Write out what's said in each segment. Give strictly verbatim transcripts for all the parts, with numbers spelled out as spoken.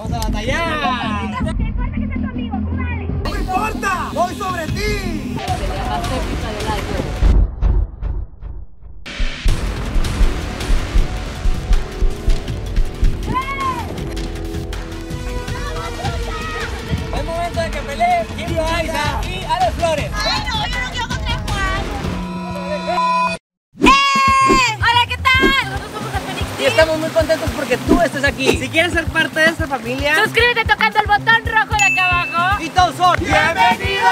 ¡Vamos a batallar! No importa que sea tu amigo, tú dale. ¡No me importa! ¡Voy sobre ti! La pelea más épica del año. Es momento de que peleen Kim Loaiza y Alex Flores. Ay, no, yo no quiero contra Juan. ¡Eh! Hola, ¿qué tal? Nosotros somos el Fenix Y estamos muy contentos porque tú estés aquí. Si quieres ser parte de esta familia, Suscríbete tocando el botón rojo de acá abajo. y todos son ¡bienvenidos!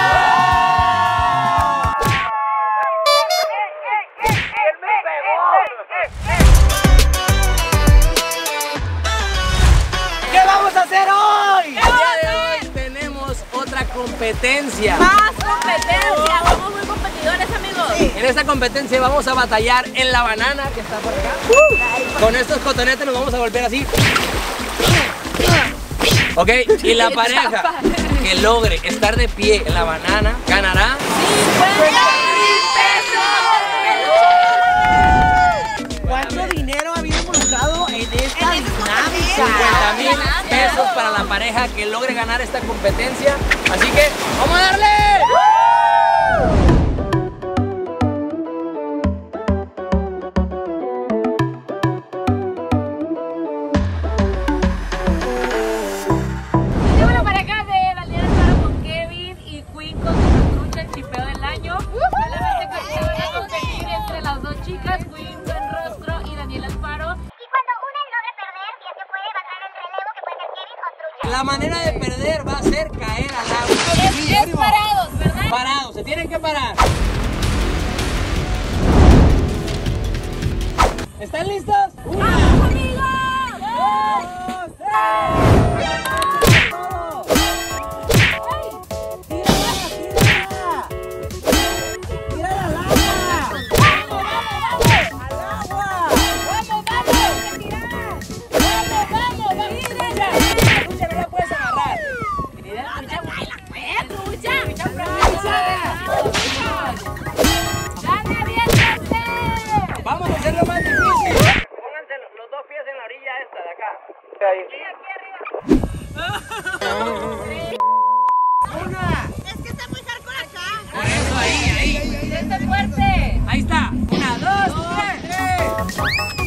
¿Qué vamos a hacer hoy? El día de hoy tenemos otra competencia. Más competencia. Somos muy competidores, amigos. En esta competencia vamos a batallar en la banana que está por acá. Con estos cotonetes nos vamos a golpear así. Ok, y la pareja que logre estar de pie en la banana ganará ¿cuánto dinero ha habido involucrado en esta dinámica? cincuenta mil pesos para la pareja que logre ganar esta competencia. Así que, ¡vamos a darle! Tengo la pareja de Daniel Alfaro con Kevin y Queen con su trucha, el chipeo del año. Solamente que se van a competir entre las dos chicas, Queen Buen Rostro y Daniel Alfaro. Y cuando una logra perder, ya se puede bajar el relevo que puede ser Kevin o trucha. La manera de perder va a ser caer al agua. Es, es parados, ¿verdad? Parados, se tienen que parar. ¿Están listos? ¡Vamos, amigos! ¡Dos, tres! Vamos a hacerlo más difícil. Pónganse los dos pies en la orilla esta de acá. Una. Es que está muy hardcore acá. Por eso ahí, ahí. ¡Está fuerte! Ahí está. Una, dos, tres.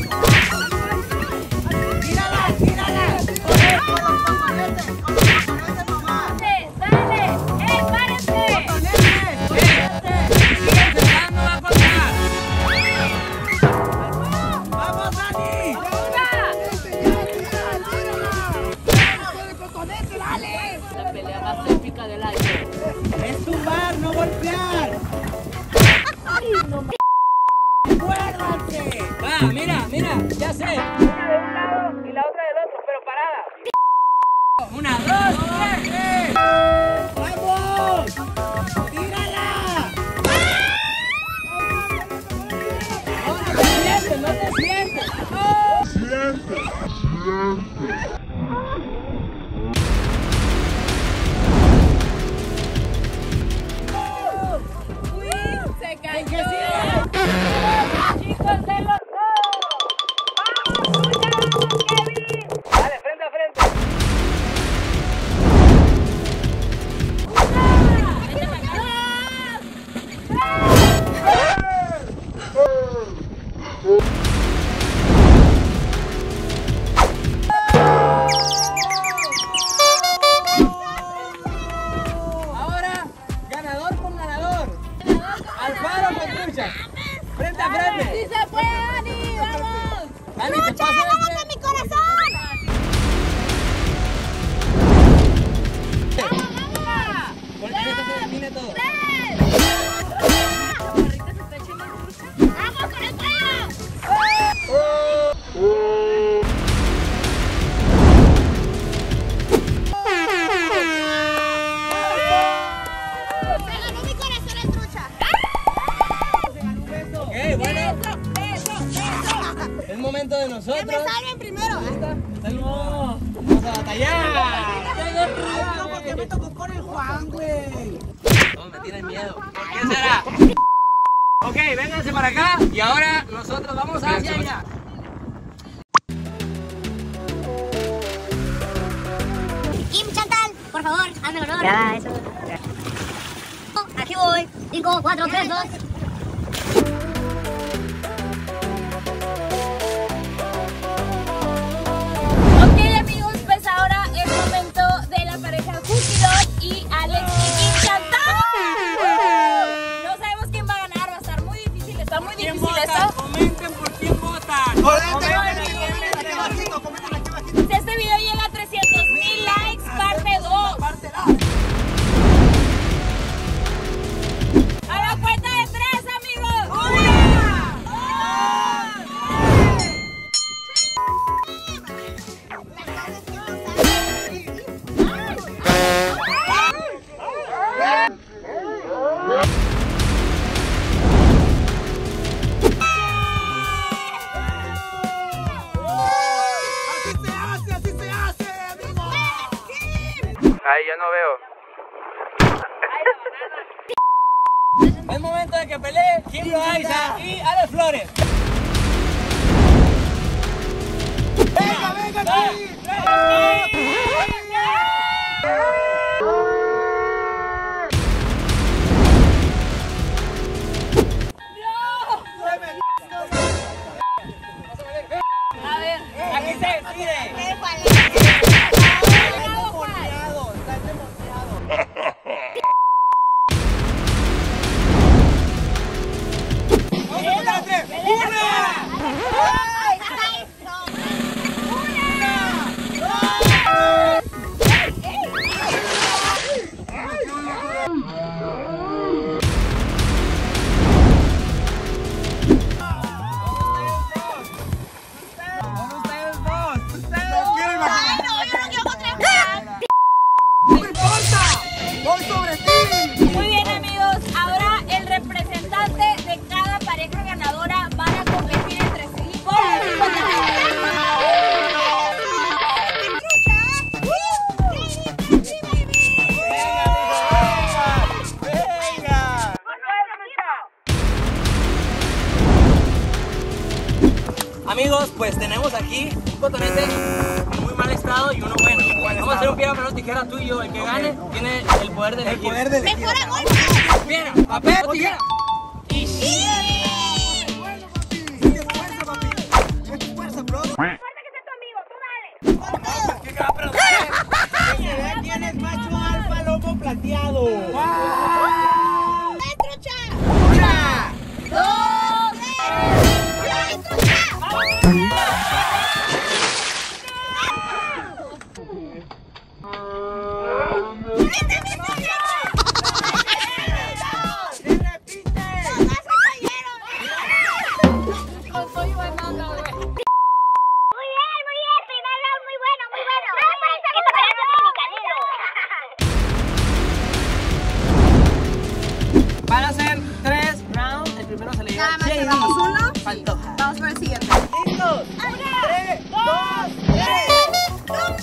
Tírala, tírala. Corre, con los cojonetes. Con los cojonetes nomás. ¡Dale! ¡Dale! ¡Eh, párense! No va a contar. ¡Vamos, Dani! La pelea más épica del año. Es tumbar, no golpear. ¡Muérdanse! Va, mira, mira, ya sé. Una de un lado y la otra del otro, pero parada. Una, dos, tres. ¡Vamos! ¡Tírala! No te sientes, no te sientes. ¡Se cayó! ¿En qué sigue? ¡Chicos, de los dos! ¡Vamos, Kevin! Dale, frente a frente. Ahora, ganador con ganador. Alfaro con trucha. Frente a frente. ¡Sí se puede, Dani! ¡Vamos! Dani, te ¡Trucha, paso agárrate este. mi corazón! ¡Vamos, vamos! Porque esto se define todo. ¡Vamos con el cuello! ¡Se ganó mi corazón el trucha! Ok, bueno, ¡Eso, eso! es momento de nosotros. ¡Que me salven primero! ¡No! ¡Vamos a batallar! ¿Por qué me tocó con el Juan, güey? Todos me tienen miedo. ¿Por qué será? Ok, vénganse para acá y ahora nosotros vamos hacia allá. por favor, hazme el honor. Ya, eso. Aquí voy. cinco, cuatro, tres, dos. Ok, amigos, pues ahora es momento de la pareja Cookie y Alex y Chantal. No sabemos quién va a ganar, va a estar muy difícil, está muy difícil esto. Comenten por quién votan. Comenten aquí abajito, comenten aquí abajito. Si este video llega a trescientos mil likes, parte dos. Parte dos. A la cuenta de tres, amigos. ¡Una! ¡Así se hace, así se hace, amigo! Ay, yo no veo. Es momento de que pelee Kim Loaiza y Alex Flores. ¡Venga, venga, Kim! A ver, Aquí se decide. muy bien, amigos. Ahora el representante de cada pareja ganadora van a competir entre sí por el mismo Amigos, pues tenemos aquí un cotonete en muy mal estado y uno bueno. Vamos a hacer un piedra, papel o tijera tú y yo. El que gane tiene el poder de elegir. El poder de elegir. ¡Mejor a golpe! Piedra, papel o tijera. Y sí. ¡Fuerza, papi! ¡Es fuerza, bro! ¡Fuerza que sea tu amigo! ¡Tú dale! ¿Qué cara, pero que se vea quién es macho alfa, lomo plateado. ¡Ven, trucha! ¡Una! ¡Dos! ¡Ven, trucha! Van a ser tres rounds. El primero se le lleva Nada más J D. cerramos uno. Pantoja. Vamos por el siguiente. ¿Listos? Tres, dos, tres.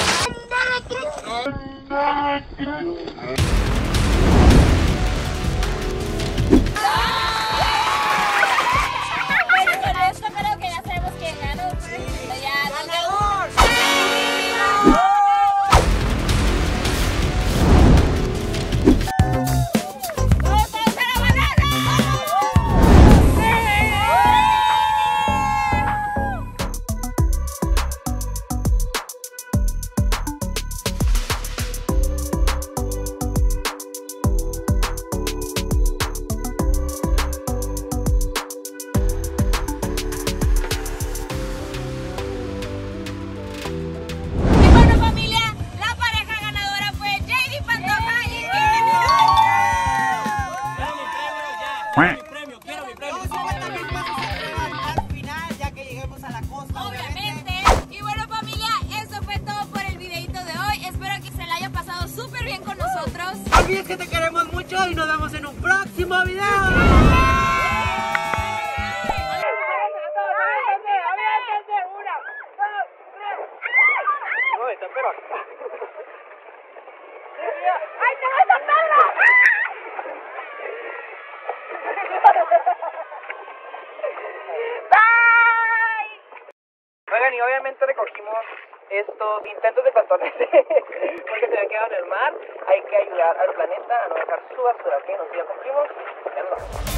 Bueno, con esto creo que ya sabemos quién ganó. Ya, ¡Ganador! Mi premio, quiero mi premio. Al final, ya que lleguemos a la costa, Obviamente. Y bueno, familia, eso fue todo por el videito de hoy. Espero que se la haya pasado súper bien con nosotros. No olvides que te queremos mucho y nos vemos en un próximo video. Oigan, y obviamente recogimos estos intentos de cotonete porque se habían quedado en el mar. hay que ayudar al planeta a no dejar su basura, ¿ok? Nosotros ya cumplimos, ya nos vamos.